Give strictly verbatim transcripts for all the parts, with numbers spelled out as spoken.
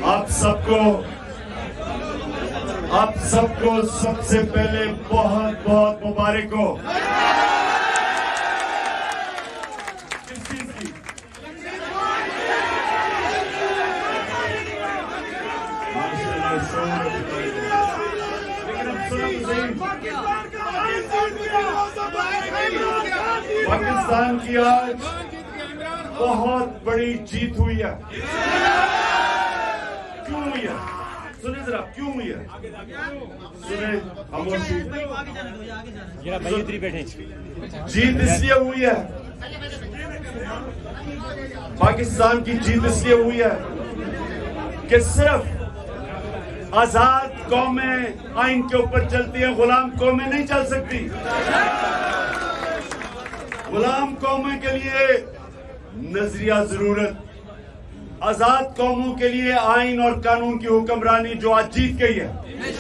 आप सबको आप सबको सबसे पहले बहुत बहुत मुबारक हो। किस चीज की? पाकिस्तान की आज बहुत बड़ी जीत हुई है। क्यों हुई है? सुने जरा, क्यों हुई है? सुने खामोशी। बैठे। जीत इसलिए हुई है, पाकिस्तान की जीत इसलिए हुई है कि सिर्फ आजाद कौमें आइन के ऊपर चलती है, गुलाम कौमें नहीं चल सकती। गुलाम कौमों के लिए नजरिया जरूरत, आजाद कौमों के लिए आइन और कानून की हुक्मरानी जो आज जीत गई है।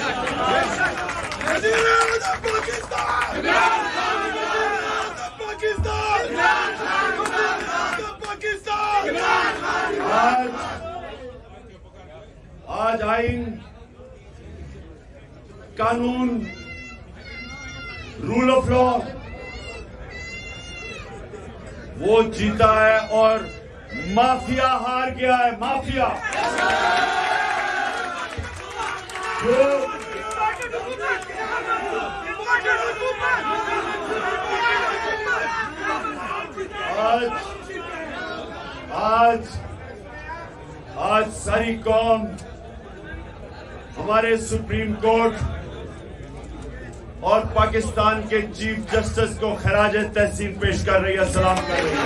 आज आज आइन, कानून, रूल ऑफ लॉ वो जीता है और माफिया हार गया है। माफिया जो आज आज आज सारी कौम हमारे सुप्रीम कोर्ट और पाकिस्तान के चीफ जस्टिस को खराज तहसीन पेश कर रही है, सलाम कर रही है।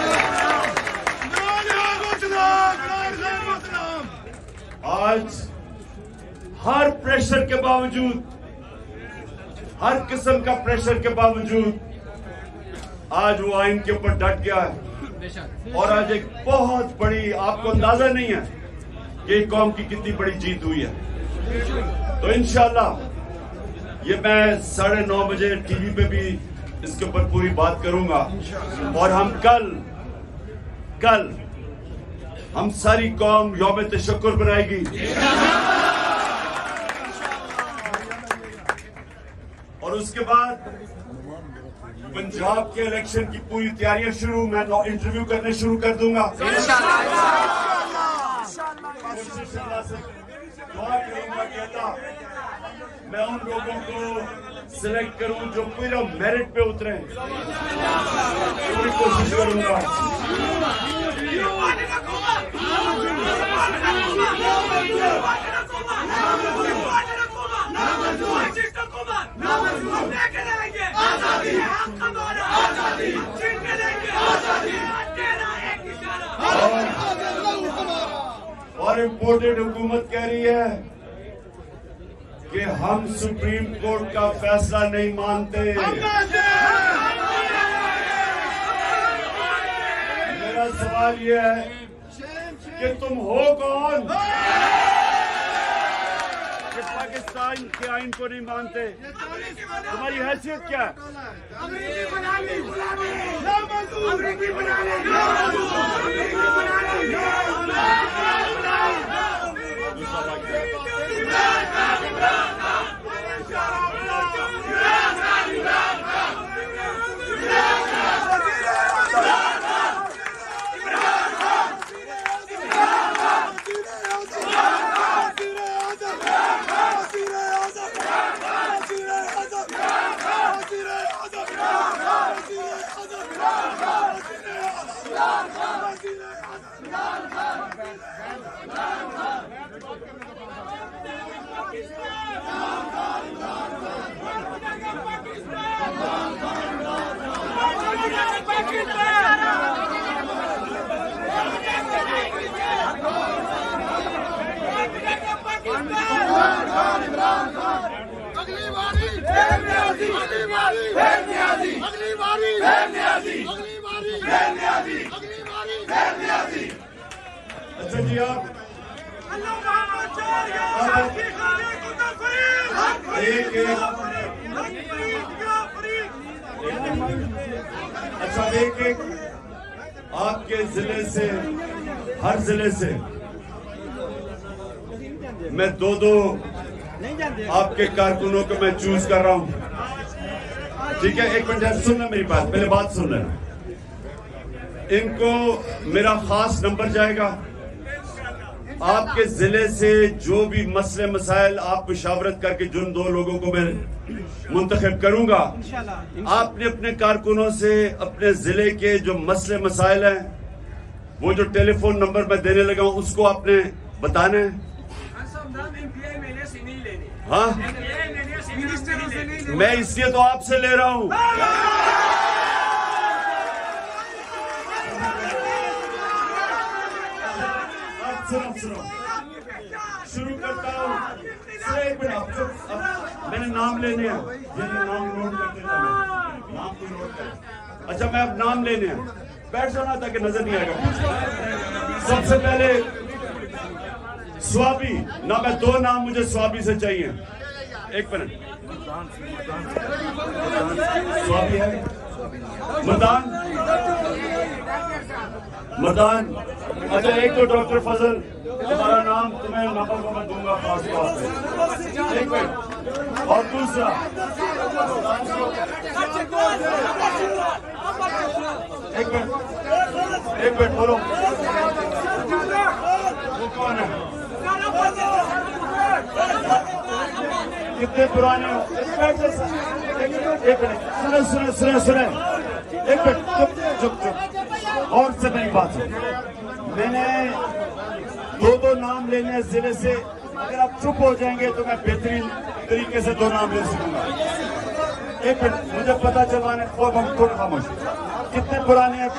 आज हर प्रेशर के बावजूद, हर किस्म का प्रेशर के बावजूद आज वो आइन के ऊपर डट गया है। और आज एक बहुत बड़ी, आपको अंदाजा नहीं है कि कौम की कितनी बड़ी जीत हुई है। तो इंशाल्लाह ये मैं साढ़े नौ बजे टीवी पे भी इसके ऊपर पूरी बात करूंगा। और हम कल कल हम सारी कौम यौम तशक्कुर बनाएगी। और उसके बाद पंजाब के इलेक्शन की पूरी तैयारियां शुरू, मैं इंटरव्यू करने शुरू कर दूंगा। दुआ करूंगा कि अल्लाह मैं उन लोगों को सिलेक्ट करूं जो पूरा मेरिट पे उतरे, पूरी कोशिश करूंगा। और इम्पोर्टेड हुकूमत कह रही है कि हम सुप्रीम कोर्ट का फैसला नहीं मानते। मेरा सवाल यह है कि तुम हो कौन कि पाकिस्तान के आइन को नहीं मानते? तुम्हारी हैसियत क्या है? अमरीकी बना ली, अमरीकी बना ली, अगली बारी अगली बारी अगली बारी अगली बारी अगली बारी। अच्छा जी, आप एक एक अच्छा एक एक आपके जिले से, हर जिले से मैं दो दो आपके कारकुनों को मैं चूज कर रहा हूं। ठीक है, एक मिनट सुनना मेरी बात, पहले बात सुन लेना। इनको मेरा खास नंबर जाएगा। आपके जिले से जो भी मसले मसाइल आप मुशावरत करके जिन दो लोगों को मैं मुंतखब करूंगा, आपने अपने कारकुनों से अपने जिले के जो मसले मसाइल हैं, वो जो टेलीफोन नंबर मैं देने लगा हूं उसको आपने बताना है। हाँ, मैं इसलिए तो आपसे ले रहा हूं। सुनो सुनो शुरू करता हूँ। एक मिनट, मैंने नाम लेने हैं, ये नाम नोट कर देता हूं, नाम को नोट कर। अच्छा, मैं अब नाम लेने हैं, बैठ जाना ताकि नजर नहीं आएगा। सबसे पहले स्वाबी ना, मैं दो नाम मुझे स्वाबी से चाहिए। एक मिनट, स्वाबी है मदान मदान। अच्छा, एक तो डॉक्टर फजल, तुम्हारा नाम तुम्हें नंबर को मैं दूंगा खास तौर पे। एक मिनट, और दूसरा एक मिनट एक मिनट बोलो, वो कौन है? कितने पुराने हो? एक मिनट, सुने सुने सुने सुने एक मिनट, चुप चुप चुप और से मेरी बात है। मैंने दो दो नाम लेने हैं जिले से, अगर आप चुप हो जाएंगे तो मैं बेहतरीन तरीके से दो नाम ले सकूंगा। एक मिनट, मुझे पता चलवाने को हम थोड़ा खामोश। कितने पुराने हैं?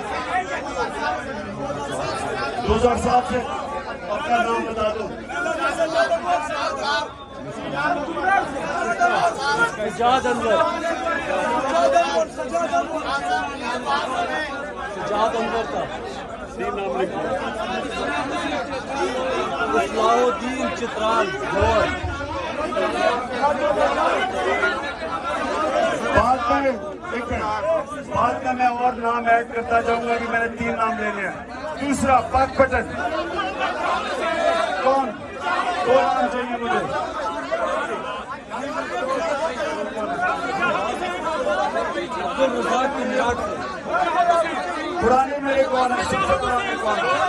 दो हजार सात से। अपना नाम बता दो। सजाद अंदर सजाद अंदर का तीन नाम लिखो। इस्लाहुद्दीन चित्राल गौर। बाद में एक मिनट, बाद में मैं और नाम ऐड करता जाऊंगा कि मैंने तीन नाम लेने हैं। दूसरा पाक पटन, कौन? दो नाम चाहिए मुझे। अब्दुल रज़ाक की मियाद पुराने मेरे कौन है? सबसे पुराने कौन है?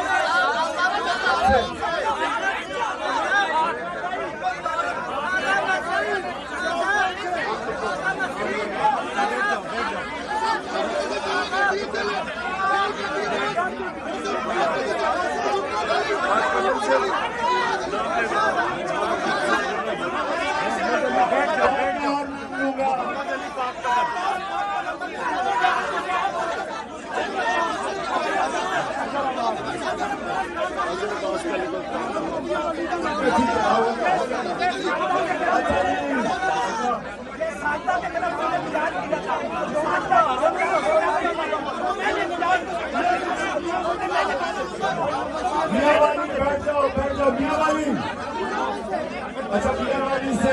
मियाँवाली बैठ जाओ, बैठ जाओ मियाँवाली। अच्छा, मियाँवाली से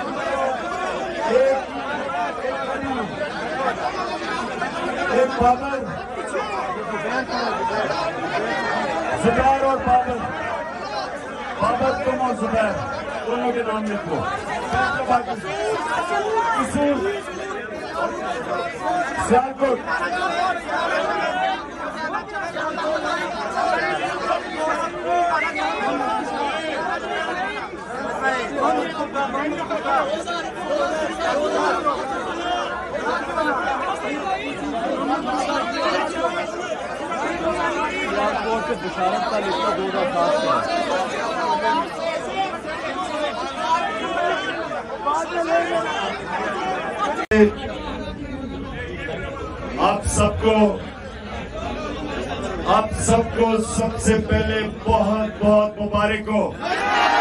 एक एक बाबर, जुबैर और बाबर, बाबर तुम और जुबैर दोनों के नाम लिखो। किसूर, सियालकोट, से बुशारत का लिखा दो हजार सात का। आप सबको आप सबको सबसे पहले बहुत बहुत मुबारक हो।